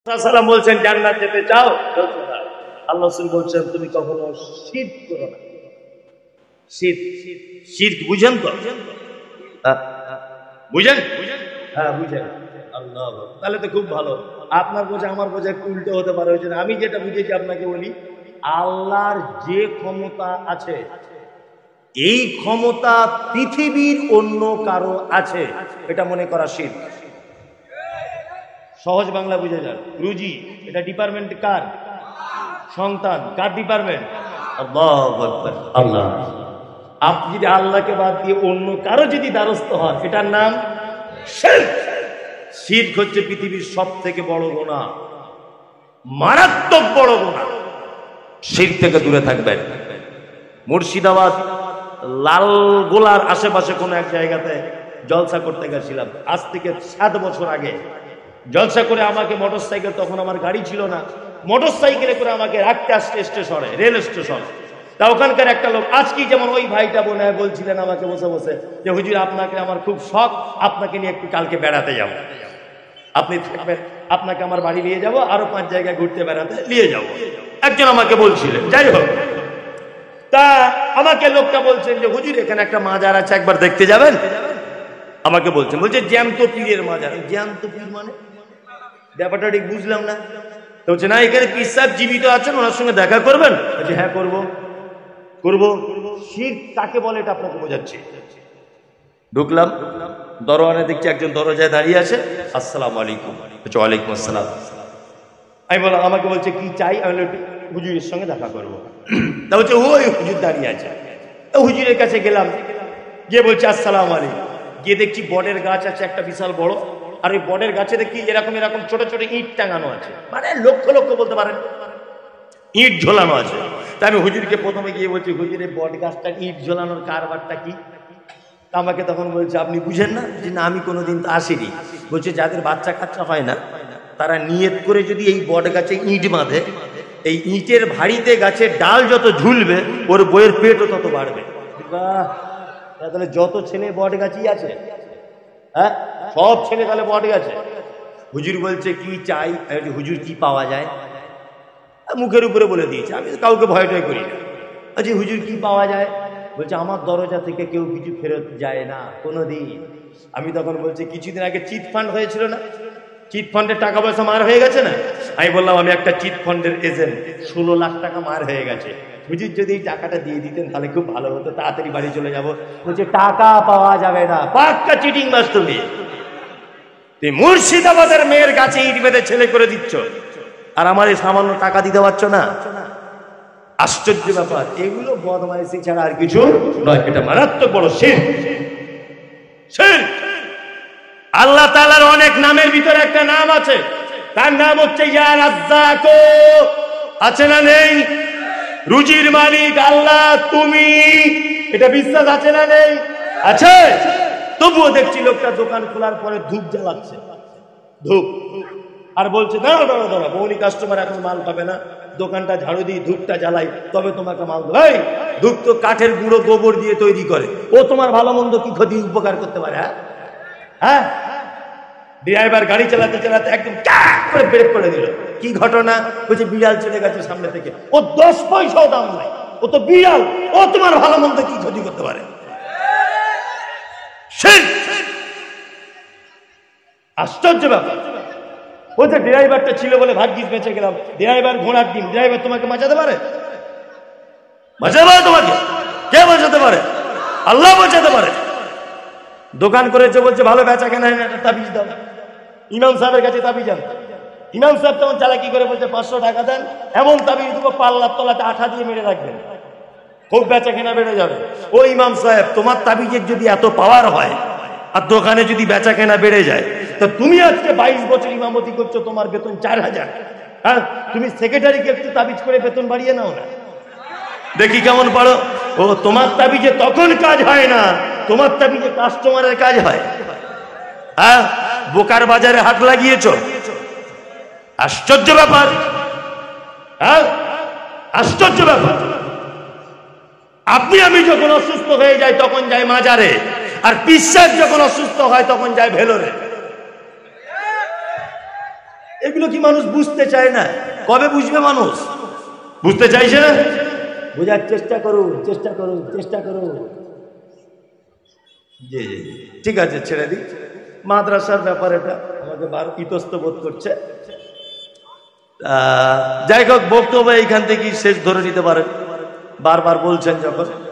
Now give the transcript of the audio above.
সাল্লাম বলছেন জান্নাত যেতে চাও, আল্লাহ রাসূল বলছেন তুমি কখনো শিরক করো না। শিরক বুঝেন তো? বুঝেন? হ্যাঁ বুঝেন। আল্লাহ, তাহলে তো খুব ভালো। আপনার বোঝা আমার বোঝা একটু উল্টো হতে পারে। ওই জন্য আমি যেটা বুঝেছি আপনাকে বলি, আল্লাহর যে ক্ষমতা আছে এই ক্ষমতা পৃথিবীর অন্য কারো আছে এটা মনে করা শিরক। সহজ বাংলা বুঝে যান। রুজি এটা ডিপার্টমেন্ট কার? সন্তান কার ডিপার্টমেন্ট? আল্লাহু আকবার। আল্লাহ। আপনি যদি আল্লাহকে বাদ দিয়ে অন্য কারো যদি দ্বারস্থ হন এটার নাম শিরক। শিরক হচ্ছে পৃথিবীর সব থেকে বড় গুনাহ, মারাত্মক বড় গুনাহ। শিরক থেকে দূরে থাকবেন। মুর্শিদাবাদ লালগোলার আশেপাশে কোনো এক জায়গাতে জলসা করতে গেছিলাম আজ থেকে 7 বছর আগে। জলসা করে আমাকে মোটরসাইকেল, তখন আমার গাড়ি ছিল না, মোটরসাইকেলে করে আমাকে রাখতে আসছে স্টেশনে, রেল স্টেশন। তা ওখানকার একটা লোক আজকেই যেমন ওই ভাইটা বোন বলছিলেন আমাকে বসে বসে যে হুজুর আপনাকে আমার খুব শখ, আপনাকে নিয়ে একটু কালকে বেড়াতে যাব, আপনি থাকবেন, আপনাকে আমার বাড়ি নিয়ে যাব, আরো 5 জায়গায় ঘুরতে বেড়াতে নিয়ে যাব, একজন আমাকে বলছিলেন। যাই হোক, তা আমাকে লোকটা বলছেন যে হুজুর এখানে একটা মাজার আছে, একবার দেখতে যাবেন? আমাকে বলছেন, বলছে জ্যান্ত পীরের মাজার। জ্যান্ত পীর মানে ব্যাপারটা ঠিক বুঝলাম না। তো বলছে না, এখানে পীর সাহেব জীবিত আছেন, ওনার সঙ্গে দেখা করবেন। বলছে হ্যাঁ করবো। শিরক কাকে বলে এটা আপনাকে বোঝাচ্ছি। ঢুকলাম, দরওয়ানে দেখছি একজন দরজায় দাঁড়িয়ে আছে। আসসালামু আলাইকুম। বলছে ওয়ালাইকুম আসসালাম। আমি বললাম, আমাকে বলছে কি চাই? আমি বললাম হুজুরের সঙ্গে দেখা করবো। তা বলছে ওই হুজুর দাঁড়িয়ে আছে। হুজুরের কাছে গেলাম, গিয়ে বলছে আসসালামু আলাইকুম। গিয়ে দেখছি বটের গাছ আছে একটা বিশাল বড়, আর ওই বটের গাছে দেখি এরকম এরকম ছোট ছোট ইট টাঙানো আছে, মানে লক্ষ লক্ষ বলতে পারেন ইট ঝোলানো আছে। তা আমি হুজুরকে প্রথমে গিয়ে বলছি হুজুর এই বট গাছটা ইট ঝোলানোর কারবারটা কি? আমাকে তখন বলছে আপনি বুঝেন না? যে না আমি কোনোদিন তো আসিনি। বলছে যাদের বাচ্চা কাচ্চা হয় না তারা নিয়ত করে যদি এই বট গাছে ইট বাঁধে, এই ইটের ভারিতে গাছের ডাল যত ঝুলবে ওর বইয়ের পেটও তত বাড়বে। বাহ, তাহলে যত ছেলে বট গাছই আছে, হ্যাঁ সব ছেলে তাহলে বট গাছে। হুজুর বলছে কি চাই? হুজুর কি পাওয়া যায়? মুখের উপরে বলে দিয়েছে, আমি কাউকে ভয় টয় করি না। আচ্ছা হুজুর কি পাওয়া যায়? বলছে আমার দরজা থেকে কেউ কিছু ফেরত যায় না কোনোদিন। আমি তখন বলছি কিছুদিন আগে চিট ফান্ড হয়েছিল না, চিট ফান্ডের টাকা পয়সা মার হয়ে গেছে না? আমি বললাম আমি একটা চিট ফান্ডের এজেন্ট, 16 লাখ টাকা মার হয়ে গেছে। হুজুর যদি এই টাকাটা দিয়ে দিতেন তাহলে খুব ভালো হতো, তাড়াতাড়ি বাড়ি চলে যাব। বলছে টাকা পাওয়া যাবে না, পাক্কা চিটিং বাস তুমি। মুর্শিদাবাদের মেয়ের কাছে ইট বেঁধে ছেলে করে দিচ্ছ, আর আমার এই সামান্য টাকা দিতে পারছো না? আশ্চর্য ব্যাপার। এগুলো বদমাইশি ছাড়া আর কিছু নয়, এটা মারাত্মক বড় শিরক। আল্লাহ তাআলার অনেক নামের ভিতরে একটা নাম আছে, তার নাম হচ্ছে ইয়া রাজ্জাক। আছে না নেই? রুজির মালিক আল্লাহ তুমি, এটা বিশ্বাস আছে না নেই? আছে। তবুও দেখছি লোকটা দোকান খোলার পরে ধূপ জ্বালাচ্ছে, ধূপ, আর বলছে দাঁড়া দাঁড়া দাঁড়া বৌনি কাস্টমার এখন মাল পাবে না, দোকানটা ঝাড়ু দিই ধূপটা জ্বালাই তবে তোমাকে মাল দেবো। এই ধূপ তো কাঠের গুঁড়ো গোবর দিয়ে তৈরি করে, ও তোমার ভালো মন্দ কি ক্ষতি উপকার করতে পারে? হ্যাঁ, ড্রাইভার গাড়ি চালাতে চালাতে একদম করে ব্রেক করে দিল। কি ঘটনা? বলছে বিড়াল চলে গেছে সামনে থেকে, ও 10 পয়সাও দাম নাই, ও তো বিড়াল, ও তোমার ভালো মন্দ কি ক্ষতি করতে পারে? আশ্চর্য ব্যাপার। বলছে ড্রাইভারটা ছিল বলে ভাগ্যিস বেঁচে গেলাম। ড্রাইভার ঘোড়ার ডিম, ড্রাইভার তোমাকে বাঁচাতে পারে? বাঁচাতে পারে তোমাকে? কে বাঁচাতে পারে? আল্লাহ বাঁচাতে পারে। দোকান করেছে, বলছে ভালো বেচা কেনা হয় না, একটা তাবিজ দাও। ইমাম সাহেবের কাছে তাবিজ আন। ইমাম সাহেব তখন চালাকি করে বলছে 500 টাকা দেন, এমন তাবিজ দেবো পাল্লার তলাতে আঠা দিয়ে মেরে রাখবেন, খুব বেচা কেনা বেড়ে যাবে। ও ইমাম সাহেব, তোমার তাবিজের যদি এত পাওয়ার হয় আর দোকানে যদি বেচা কেনা বেড়ে যায়, তো তুমি আজকে 22 বছর ইমামতি করছো, তোমার বেতন 4000। হ্যাঁ, তুমি সেক্রেটারিকে একটু তাবিজ করে বেতন বাড়িয়ে নাও না, দেখি কেমন পারো। ও তোমার তাবিজে তখন কাজ হয় না, তোমার তাবিজে কাস্টমারের কাজ হয়। হ্যাঁ, বোকার বাজারে হাত লাগিয়েছো। আশ্চর্য ব্যাপার। হ্যাঁ, আশ্চর্য ব্যাপার। আপনি আমি যখন অসুস্থ হয়ে যাই তখন যাই মাজারে, আর পীর সাহেব যখন অসুস্থ হয় তখন যায় ভেলোরে। এগুলো কি মানুষ বুঝতে চায় না? কবে বুঝবে মানুষ? বুঝতে চাইছে না। বোঝার চেষ্টা করুন, চেষ্টা করুন, চেষ্টা করুন। জি জি ঠিক আছে, ছেড়ে দিই। মাদ্রাসার ব্যাপার এটা আমাকে ইতস্ত বোধ করছে। যাই হোক, বক্তব্য এইখান থেকে শেষ ধরে নিতে পারেন। বারবার বলছেন যখন।